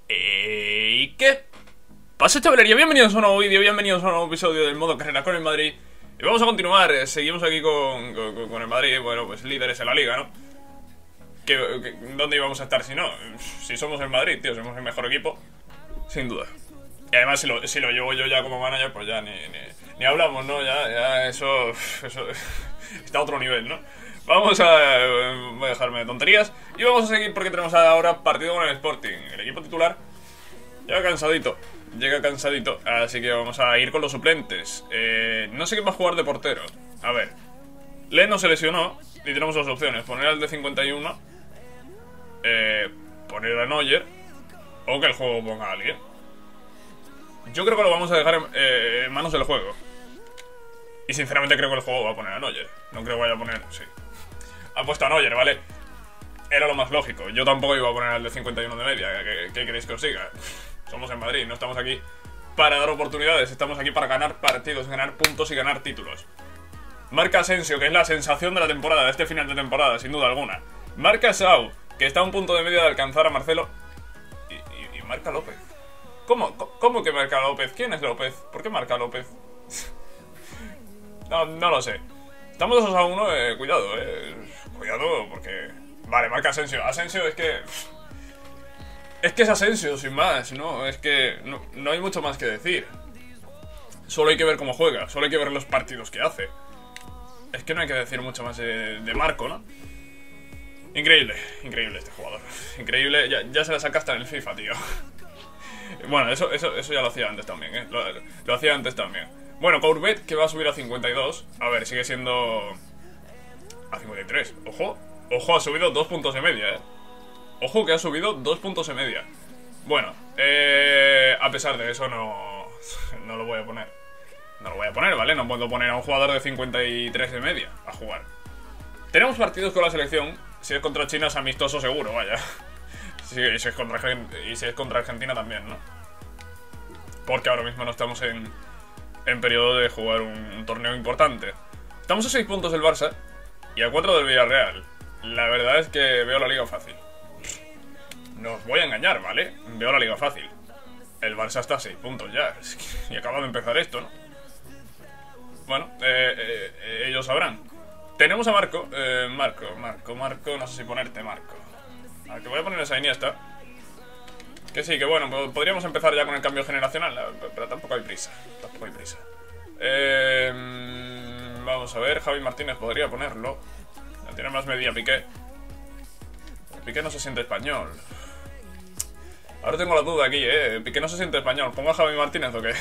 ¿Y qué pasa, chavalería? Bienvenidos a un nuevo vídeo, bienvenidos a un nuevo episodio del modo carrera con el Madrid. Y vamos a continuar, seguimos aquí con el Madrid, bueno, pues líderes en la liga, ¿no? ¿Dónde íbamos a estar si no? Si somos el Madrid, tío, somos el mejor equipo, sin duda. Y además si lo llevo yo ya como manager, pues ya ni hablamos, ¿no? Ya eso está a otro nivel, ¿no? Voy a dejarme de tonterías y vamos a seguir porque tenemos ahora partido con el Sporting. El equipo titular llega cansadito, así que vamos a ir con los suplentes. No sé quién va a jugar de portero. A ver, Leno se lesionó y tenemos dos opciones: poner al de 51, poner a Neuer, o que el juego ponga a alguien. Yo creo que lo vamos a dejar en manos del juego. Y sinceramente creo que el juego va a poner a Neuer. No creo que vaya a poner... sí. Ha puesto a Neuer, ¿vale? Era lo más lógico. Yo tampoco iba a poner al de 51 de media. ¿Qué queréis que os diga? Somos en Madrid, no estamos aquí para dar oportunidades. Estamos aquí para ganar partidos, ganar puntos y ganar títulos. Marca Asensio, que es la sensación de la temporada, de este final de temporada, sin duda alguna. Marca Sau, que está a un punto de media de alcanzar a Marcelo. Y marca López. ¿Cómo que marca López? ¿Quién es López? ¿Por qué marca López? No lo sé. Estamos 2-1, cuidado, cuidado, porque... Vale, marca Asensio. Asensio es que... Es que es Asensio, sin más, ¿no? Es que no hay mucho más que decir. Solo hay que ver cómo juega, solo hay que ver los partidos que hace. Es que no hay que decir mucho más de Marco, ¿no? Increíble este jugador. Increíble, ya se la saca hasta en el FIFA, tío. Bueno, eso ya lo hacía antes también, ¿eh? Lo hacía antes también. Bueno, Courbet, que va a subir a 52. A ver, sigue siendo... a 53. Ojo, ha subido 2 puntos de media, ¿eh? Ojo que ha subido 2 puntos de media. Bueno, a pesar de eso no lo voy a poner. No lo voy a poner, ¿vale? No puedo poner a un jugador de 53 de media a jugar. Tenemos partidos con la selección. Si es contra China es amistoso seguro, vaya. Y si es contra Argentina también, ¿no? Porque ahora mismo no estamos en periodo de jugar un torneo importante. Estamos a 6 puntos del Barça y a 4 del Villarreal. La verdad es que veo la liga fácil. No os voy a engañar, ¿vale? Veo la liga fácil. El Barça está a 6 puntos ya. Y acaba de empezar esto, ¿no? Bueno, ellos sabrán. Tenemos a Marco. Marco, no sé si ponerte Marco. A ver, que voy a poner esa Iniesta. Que sí, que bueno, podríamos empezar ya con el cambio generacional, pero tampoco hay prisa. Vamos a ver, Javi Martínez podría ponerlo. Tiene más medida Piqué. Piqué no se siente español. Ahora tengo la duda aquí, Piqué no se siente español. ¿Pongo a Javi Martínez o qué?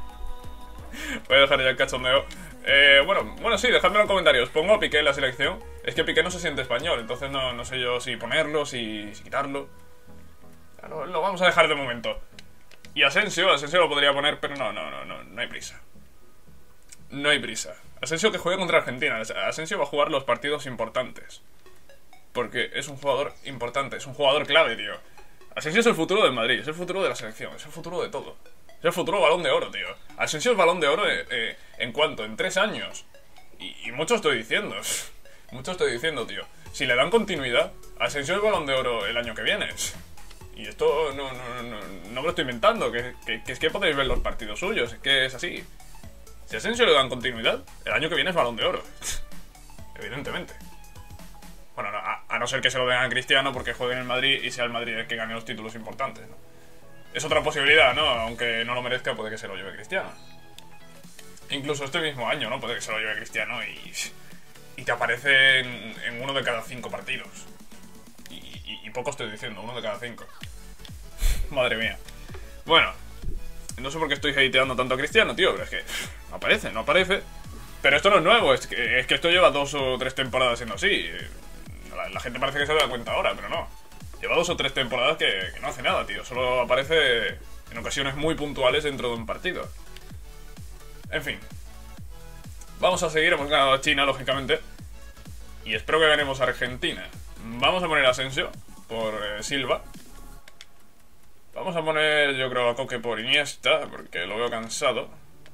Voy a dejar ya el cachondeo. Bueno, sí, dejadmelo en comentarios. ¿Pongo a Piqué en la selección? Es que Piqué no se siente español, entonces no sé yo si ponerlo, si quitarlo. Lo vamos a dejar de momento. Y Asensio lo podría poner, pero no hay prisa. No hay prisa. Asensio que juegue contra Argentina. Asensio va a jugar los partidos importantes. Porque es un jugador importante, es un jugador clave, tío. Asensio es el futuro del Madrid, es el futuro de la selección, es el futuro de todo. Es el futuro Balón de Oro, tío. Asensio es Balón de Oro ¿en cuánto? En 3 años. Y mucho estoy diciendo. Mucho estoy diciendo, tío. Si le dan continuidad, Asensio es Balón de Oro el año que viene. Y esto no me lo estoy inventando, que es que podéis ver los partidos suyos, es que es así. Si a Asensio le dan continuidad, el año que viene es Balón de Oro. Evidentemente. Bueno, a no ser que se lo den a Cristiano porque juegue en el Madrid y sea el Madrid el que gane los títulos importantes, ¿no? Es otra posibilidad, ¿no? Aunque no lo merezca, puede que se lo lleve Cristiano. Incluso este mismo año, ¿no? Puede que se lo lleve Cristiano y te aparece en 1 de cada 5 partidos. Y poco estoy diciendo, 1 de cada 5. Madre mía. Bueno, no sé por qué estoy hateando tanto a Cristiano, tío, pero es que no aparece. Pero esto no es nuevo, es que esto lleva 2 o 3 temporadas siendo así. La gente parece que se da cuenta ahora, pero no. Lleva 2 o 3 temporadas que no hace nada, tío. Solo aparece en ocasiones muy puntuales dentro de un partido. En fin. Vamos a seguir, hemos ganado a China, lógicamente. Y espero que ganemos a Argentina. Vamos a poner a Asensio por Silva. Vamos a poner, yo creo, a Coque por Iniesta, porque lo veo cansado.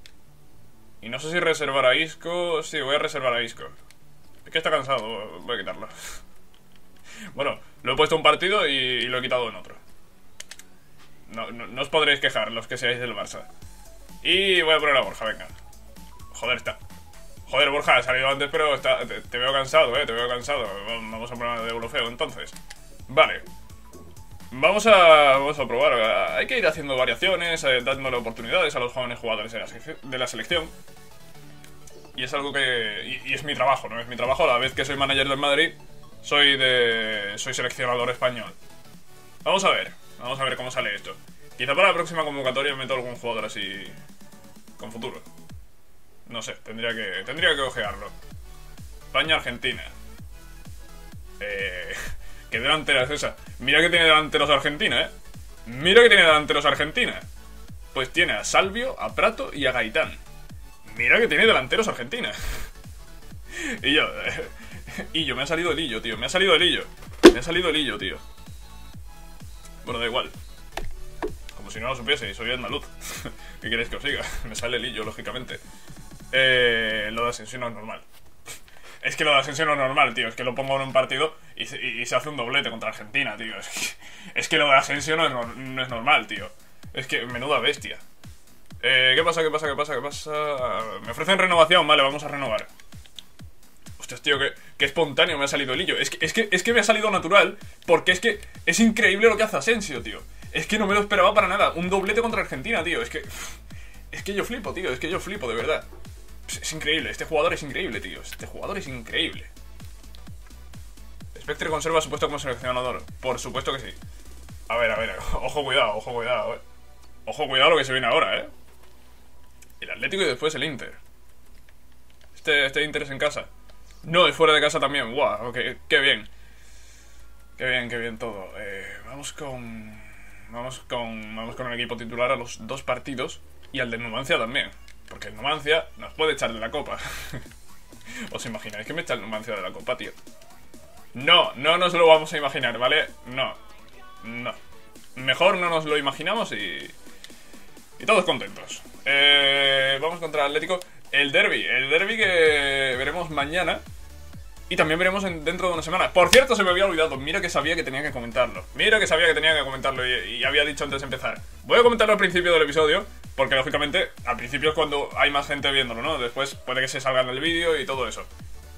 Y no sé si reservar a Isco. Sí, voy a reservar a Isco. Es que está cansado, voy a quitarlo. Bueno, lo he puesto en un partido y lo he quitado en otro. No os podréis quejar los que seáis del Barça. Y voy a poner a Borja, venga. Joder, está. Joder, Borja, ha salido antes, pero te veo cansado, te veo cansado. Vamos a poner de Eurofeo, entonces. Vale. Vamos a probar. Hay que ir haciendo variaciones, dándole oportunidades a los jóvenes jugadores de la selección. Y es algo que... Y es mi trabajo, ¿no? Es mi trabajo. A la vez que soy manager del Madrid, soy seleccionador español. Vamos a ver cómo sale esto. Quizá para la próxima convocatoria meto algún jugador así con futuro. No sé, tendría que ojearlo. España-Argentina. ¿Qué delantera es esa? Mira que tiene delanteros Argentina, Mira que tiene delanteros Argentina. Pues tiene a Salvio, a Prato y a Gaitán. Mira que tiene delanteros Argentina. Y yo me ha salido el hillo, tío. Me ha salido el hillo, tío. Bueno, da igual. Como si no lo supiese, soy andaluz. ¿Qué queréis que os diga? Me sale el hillo, lógicamente. Lo de Asensio no es normal. Es que lo de Asensio no es normal, tío. Es que lo pongo en un partido y se hace un doblete contra Argentina, tío. Es que lo de Asensio no es normal, tío. Es que menuda bestia. ¿Qué pasa? Me ofrecen renovación, vale, vamos a renovar. Hostias, tío, que espontáneo me ha salido el hillo. Es que me ha salido natural, porque es que es increíble lo que hace Asensio, tío. Es que no me lo esperaba para nada. Un doblete contra Argentina, tío. Es que yo flipo, tío. Es que yo flipo, de verdad. Es increíble, este jugador es increíble, tío. Este jugador es increíble. Spectre conserva su puesto como seleccionador. Por supuesto que sí. A ver, ojo cuidado, Ojo cuidado lo que se viene ahora, El Atlético y después el Inter. Este Inter es en casa. No, es fuera de casa también. Guau, qué bien. Qué bien todo. Vamos con el equipo titular a los 2 partidos. Y al de Numancia también. Porque el Numancia nos puede echar de la copa. ¿Os imagináis que me echa el Numancia de la copa, tío? No nos lo vamos a imaginar, ¿vale? No. Mejor no nos lo imaginamos y todos contentos. Vamos contra el Atlético. El derbi que veremos mañana. Y también veremos dentro de una semana. Por cierto, se me había olvidado. Mira que sabía que tenía que comentarlo. Y había dicho antes de empezar. Voy a comentarlo al principio del episodio. Porque lógicamente, al principio es cuando hay más gente viéndolo, ¿no? Después puede que se salga en el vídeo y todo eso.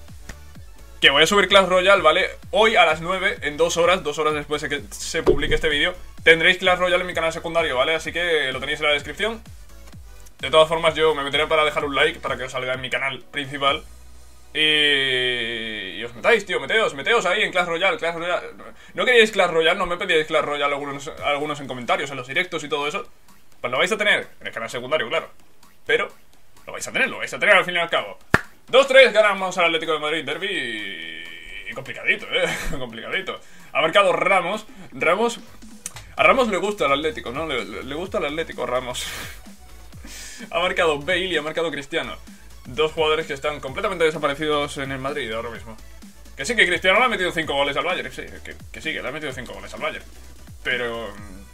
Que voy a subir Clash Royale, ¿vale? Hoy a las 9, en 2 horas después de que se publique este vídeo, tendréis Clash Royale en mi canal secundario, ¿vale? Así que lo tenéis en la descripción. De todas formas, yo me meteré para dejar un like para que os salga en mi canal principal. Y os metáis, tío, meteos ahí en Clash Royale. ¿No queríais Clash Royale? ¿No me pedíais Clash Royale algunos en comentarios, en los directos y todo eso? Pues lo vais a tener en el canal secundario, claro. Pero lo vais a tener al fin y al cabo. 2-3, ganamos al Atlético de Madrid, derbi y complicadito, complicadito. Ha marcado Ramos. A Ramos le gusta el Atlético, ¿no? Le gusta el Atlético, Ramos. Ha marcado Bale y ha marcado Cristiano. 2 jugadores que están completamente desaparecidos en el Madrid ahora mismo. Que sí, que Cristiano le ha metido 5 goles al Bayern. Sí, que sí, que le ha metido 5 goles al Bayern. Pero...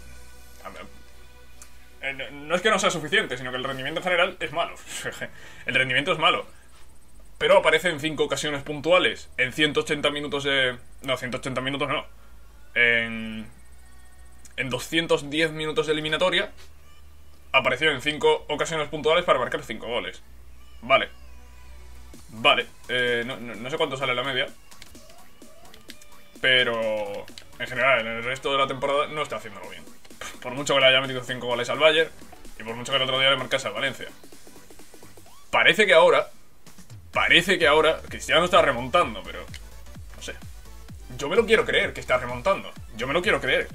no es que no sea suficiente, sino que el rendimiento en general es malo. El rendimiento es malo. Pero aparece en 5 ocasiones puntuales. En 180 minutos de... No, 180 minutos no. En 210 minutos de eliminatoria. Apareció en 5 ocasiones puntuales para marcar 5 goles. Vale. No sé cuánto sale la media. Pero... en general, en el resto de la temporada no está haciéndolo bien. Por mucho que le haya metido 5 goles al Bayern y por mucho que el otro día le marcase al Valencia. Parece que ahora Cristiano está remontando, pero no sé. Yo me lo quiero creer que está remontando. Yo me lo quiero creer.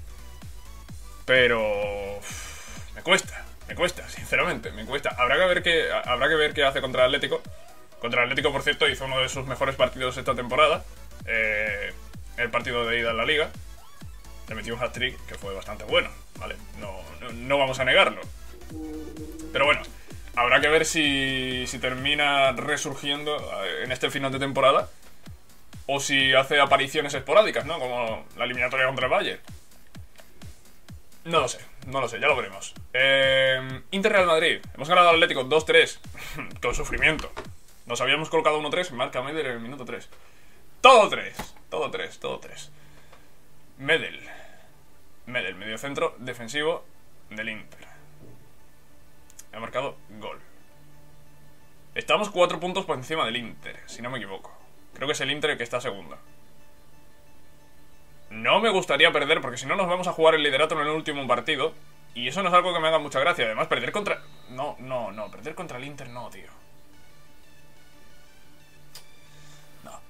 Pero me cuesta, sinceramente, me cuesta. Habrá que ver qué hace contra el Atlético. Contra el Atlético, por cierto, hizo uno de sus mejores partidos esta temporada. El partido de ida en la Liga. Le metió un hat-trick que fue bastante bueno, ¿vale? No vamos a negarlo. Pero bueno, habrá que ver si termina resurgiendo en este final de temporada o si hace apariciones esporádicas, ¿no? Como la eliminatoria contra el Bayern. No lo sé, ya lo veremos. Inter Real Madrid. Hemos ganado al Atlético 2-3. Con sufrimiento. Nos habíamos colocado 1-3. Marca Medel en el minuto 3. Todo 3. Medel, medio centro, defensivo. del Inter. Ha marcado gol. Estamos 4 puntos por encima del Inter, si no me equivoco. Creo que es el Inter el que está segundo. No me gustaría perder, porque si no nos vamos a jugar el liderato en el último partido. Y eso no es algo que me haga mucha gracia. Además, perder contra... No, perder contra el Inter no, tío. No.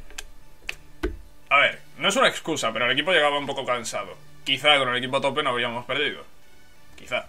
A ver, no es una excusa, pero el equipo llegaba un poco cansado. Quizá con el equipo a tope no habríamos perdido. Quizá.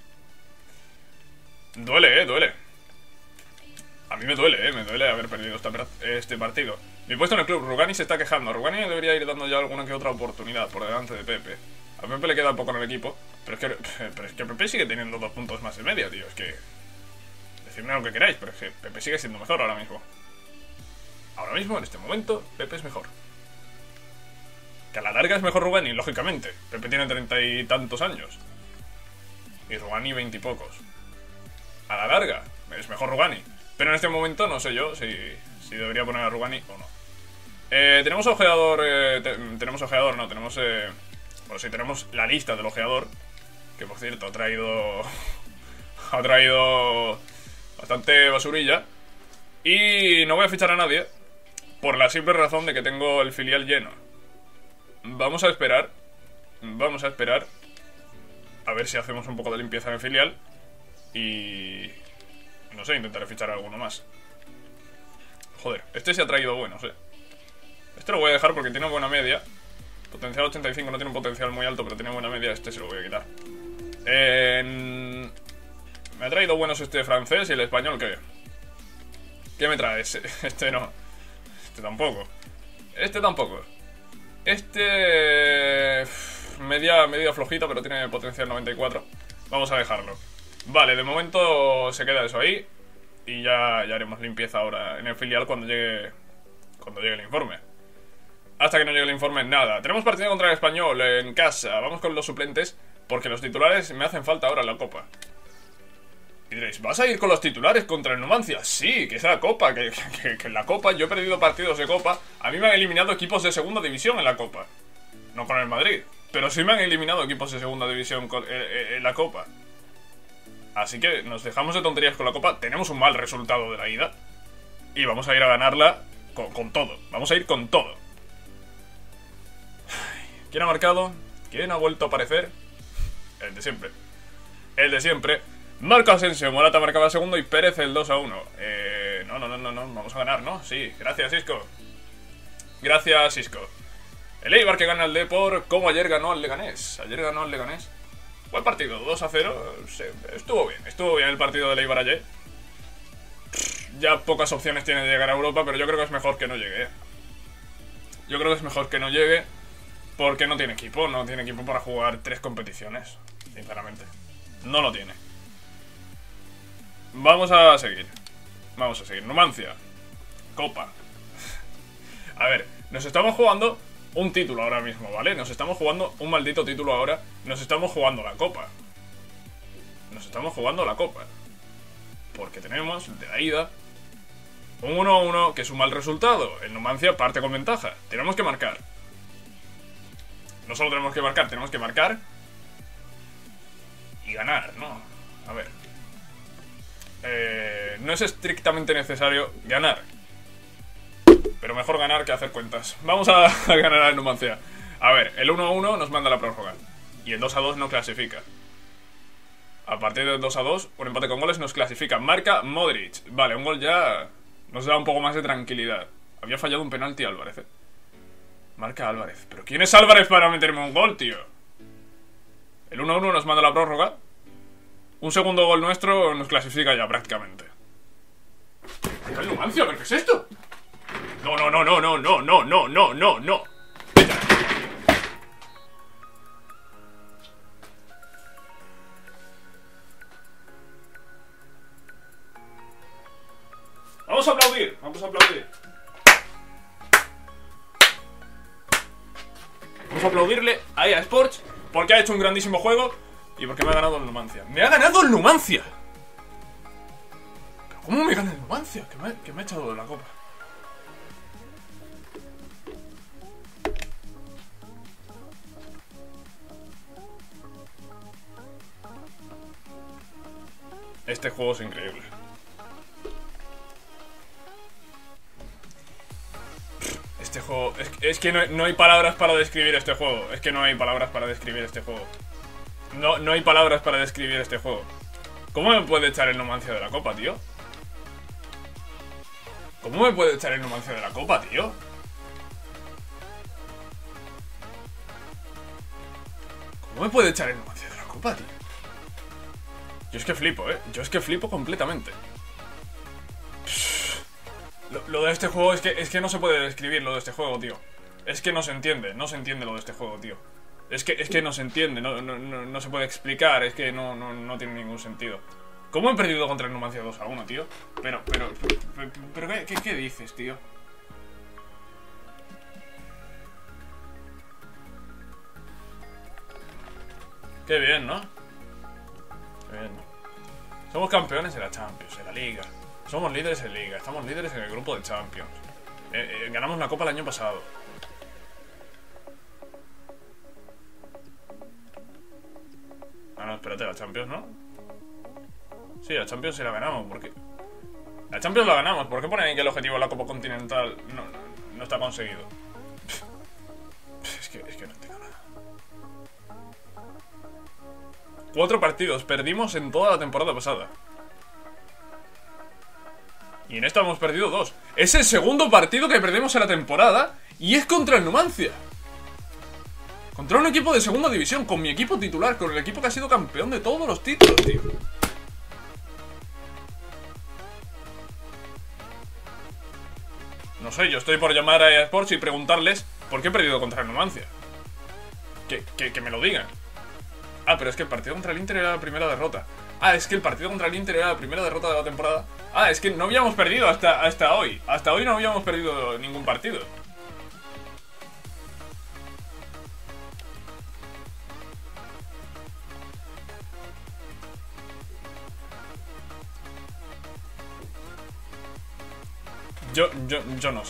Duele, duele. A mí me duele haber perdido este partido. Mi puesto en el club, Rugani se está quejando. Rugani debería ir dando ya alguna que otra oportunidad por delante de Pepe. A Pepe le queda poco en el equipo, pero es que Pepe sigue teniendo 2 puntos más de media, tío. Es que... Decidme lo que queráis, pero es que Pepe sigue siendo mejor ahora mismo. Ahora mismo, en este momento, Pepe es mejor. Que a la larga es mejor Rugani, lógicamente. Pepe tiene 30 y tantos años. Y Rugani 20 y pocos. A la larga, es mejor Rugani. Pero en este momento no sé yo si debería poner a Rugani o no. Tenemos ojeador... tenemos ojeador, no, tenemos... bueno, sí, tenemos la lista del ojeador. Que por cierto ha traído... ha traído... bastante basurilla. Y no voy a fichar a nadie. Por la simple razón de que tengo el filial lleno. Vamos a esperar. Vamos a esperar. A ver si hacemos un poco de limpieza en el filial. Y... no sé, intentaré fichar a alguno más. Joder, este se ha traído buenos, Este lo voy a dejar porque tiene buena media. Potencial 85, no tiene un potencial muy alto, pero tiene buena media. Este se lo voy a quitar. Me ha traído buenos este francés y el español, ¿qué? ¿Qué me traes? Este no. Este tampoco. Este tampoco. Este... media flojita, pero tiene potencial 94. Vamos a dejarlo. Vale, de momento se queda eso ahí. Y ya haremos limpieza ahora en el filial cuando llegue el informe. Hasta que no llegue el informe, nada. Tenemos partido contra el Español en casa. Vamos con los suplentes, porque los titulares me hacen falta ahora en la Copa. Y diréis, ¿vas a ir con los titulares contra el Numancia? Sí, que es la Copa, que en la Copa yo he perdido partidos de Copa. A mí me han eliminado equipos de segunda división en la Copa. No con el Madrid, pero sí me han eliminado equipos de segunda división en la Copa. Así que nos dejamos de tonterías con la Copa. Tenemos un mal resultado de la ida. Y vamos a ir a ganarla con todo. Vamos a ir con todo. ¿Quién ha marcado? ¿Quién ha vuelto a aparecer? El de siempre. El de siempre. Marco Asensio, Morata marcaba segundo y Pérez el 2-1. No. Vamos a ganar, ¿no? Sí, gracias, Isco. Gracias, Isco. El Eibar que gana al Depor, como ayer ganó al Leganés. Ayer ganó al Leganés. Buen partido, 2-0. Sí, estuvo bien el partido del Eibar ayer. Ya pocas opciones tiene de llegar a Europa, pero yo creo que es mejor que no llegue. Yo creo que es mejor que no llegue, porque no tiene equipo. No tiene equipo para jugar 3 competiciones, sinceramente. No lo tiene. Vamos a seguir. Numancia. Copa. A ver, nos estamos jugando un título ahora mismo, ¿vale? Nos estamos jugando un maldito título ahora. Nos estamos jugando la Copa. Porque tenemos de la ida un 1-1, que es un mal resultado. El Numancia parte con ventaja. Tenemos que marcar. No solo tenemos que marcar, tenemos que marcar y ganar, ¿no? A ver. No es estrictamente necesario ganar, pero mejor ganar que hacer cuentas. Vamos a ganar al Numancia. A ver, el 1-1 nos manda la prórroga y el 2-2 no clasifica. A partir del 2-2, un empate con goles nos clasifica. Marca Modric. Vale, un gol ya nos da un poco más de tranquilidad. Había fallado un penalti Álvarez, Marca Álvarez. ¿Pero quién es Álvarez para meterme un gol, tío? El 1-1 nos manda la prórroga. Un segundo gol nuestro nos clasifica ya prácticamente. ¡El Numancia! ¿Pero qué es esto? No. Vamos a aplaudir. Vamos a aplaudirle a EA Sports porque ha hecho un grandísimo juego y porque me ha ganado el Numancia. ¡Me ha ganado el Numancia! ¿Pero cómo me gana el Numancia? Que me ha echado de la Copa. Este juego es increíble. Este juego... Es que no hay palabras para describir este juego. Es que no hay palabras para describir este juego. No hay palabras para describir este juego. ¿Cómo me puede echar el Numancia de la copa, tío? ¿Cómo me puede echar el Numancia de la copa, tío? ¿Cómo me puede echar el Numancia de la copa, tío? Yo es que flipo, yo es que flipo completamente. Lo de este juego es que no se puede describir lo de este juego, tío. Es que no se entiende lo de este juego, tío. Es que no se entiende, no se puede explicar, es que no tiene ningún sentido. ¿Cómo he perdido contra el Numancia 2-1, tío? Pero ¿qué dices, tío? Qué bien, ¿no? Qué bien. Somos campeones de la Champions, en la Liga. Somos líderes en Liga, estamos líderes en el grupo de Champions. Ganamos la Copa el año pasado. Ah, no, espérate, la Champions, ¿no? Sí, la Champions sí la ganamos, ¿por qué? La Champions la ganamos, ¿por qué ponen ahí que el objetivo de la Copa Continental no está conseguido? Es que no entiendo nada. 4 partidos, perdimos en toda la temporada pasada. Y en esta hemos perdido 2. Es el segundo partido que perdemos en la temporada y es contra el Numancia. Contra un equipo de segunda división, con mi equipo titular, con el equipo que ha sido campeón de todos los títulos, tío. No sé, yo estoy por llamar a EA Sports y preguntarles por qué he perdido contra el Numancia. Que me lo digan. Ah, pero es que el partido contra el Inter era la primera derrota. Ah, es que el partido contra el Inter era la primera derrota de la temporada. Ah, es que no habíamos perdido hasta hoy. Hasta hoy no habíamos perdido ningún partido. Yo no sé.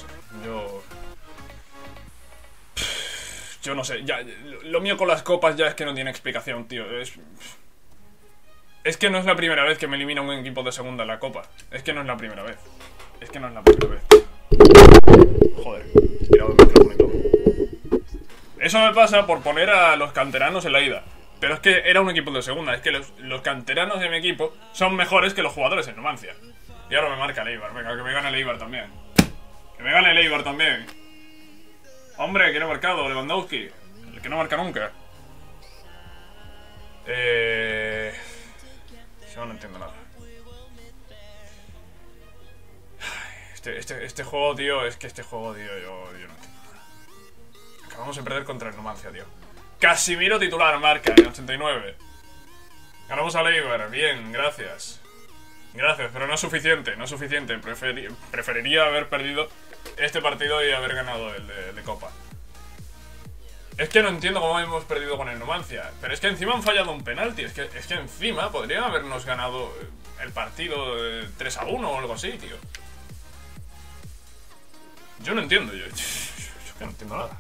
Yo no sé. Ya, lo mío con las copas ya es que no tiene explicación, tío. Es que no es la primera vez que me elimina un equipo de segunda en la copa. Es que no es la primera vez. Es que no es la primera vez. Joder, tirado el micrófono y todo. Eso me pasa por poner a los canteranos en la ida. Pero es que era un equipo de segunda. Es que los canteranos de mi equipo son mejores que los jugadores en Numancia. Y ahora me marca el Eibar. Venga, que me gane el Eibar también. Que me gane el Eibar también. Hombre, que no ha marcado, Lewandowski. El que no marca nunca. Yo no entiendo nada. Este juego, tío, es que este juego, tío, yo no entiendo nada. Acabamos de perder contra el Numancia, tío. Casimiro titular, marca, en 89. Ganamos al Eibar, bien, gracias. Gracias, pero no es suficiente, no es suficiente. Preferiría haber perdido este partido y haber ganado el de Copa. Es que no entiendo cómo hemos perdido con el Numancia. Pero es que encima han fallado un penalti. Es que encima podrían habernos ganado el partido 3-1 o algo así, tío. Yo no entiendo, yo que no entiendo nada.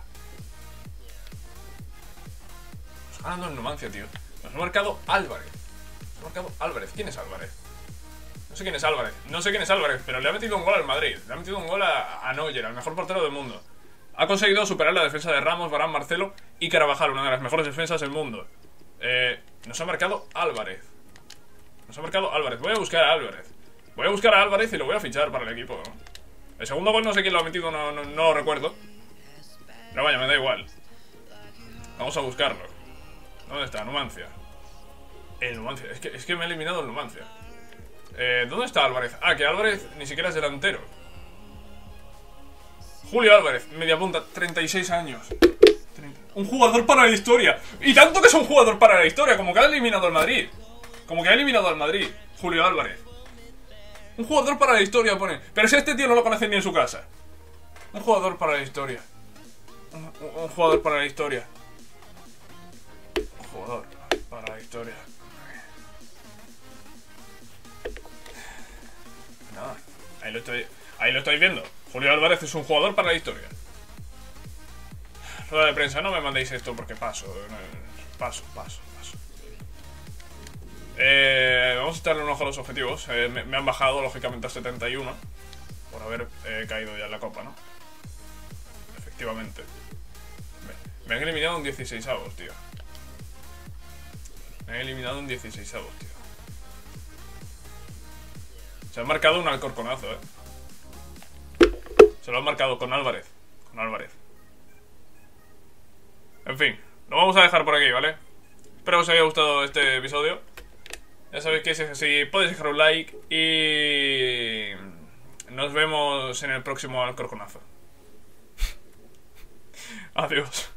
Nos ha ganado el Numancia, tío. Nos ha marcado Álvarez. Nos ha marcado Álvarez. ¿Quién es Álvarez? No sé quién es Álvarez. No sé quién es Álvarez, pero le ha metido un gol al Madrid. Le ha metido un gol a Neuer, al mejor portero del mundo. Ha conseguido superar la defensa de Ramos, Varane, Marcelo y Carvajal, una de las mejores defensas del mundo. Nos ha marcado Álvarez. Nos ha marcado Álvarez. Voy a buscar a Álvarez. Voy a buscar a Álvarez y lo voy a fichar para el equipo, ¿no? El segundo gol no sé quién lo ha metido, no lo recuerdo. Pero vaya, me da igual. Vamos a buscarlo. ¿Dónde está? Numancia. El Numancia. Es que me ha eliminado el Numancia. ¿Dónde está Álvarez? Ah, que Álvarez ni siquiera es delantero. Julio Álvarez, media punta, 36 años. Un jugador para la historia. Y tanto que es un jugador para la historia, como que ha eliminado al Madrid. Como que ha eliminado al Madrid, Julio Álvarez. Un jugador para la historia pone. Pero si este tío no lo conoce ni en su casa. Un jugador para la historia. Un jugador para la historia. Un jugador para la historia. Nada, ahí lo estoy viendo. Julio Álvarez es un jugador para la historia. Rueda de prensa, no me mandéis esto porque paso. Paso. Vamos a echarle un ojo a los objetivos. Me han bajado, lógicamente, a 71 por haber caído ya en la copa, ¿no? Efectivamente. Me han eliminado un 16avos, tío. Me han eliminado un 16avos, tío. Se han marcado un Alcorconazo, Se lo han marcado con Álvarez. Con Álvarez. En fin, lo vamos a dejar por aquí, ¿vale? Espero que os haya gustado este episodio. Ya sabéis que si es así, podéis dejar un like y nos vemos en el próximo Alcorconazo. Adiós.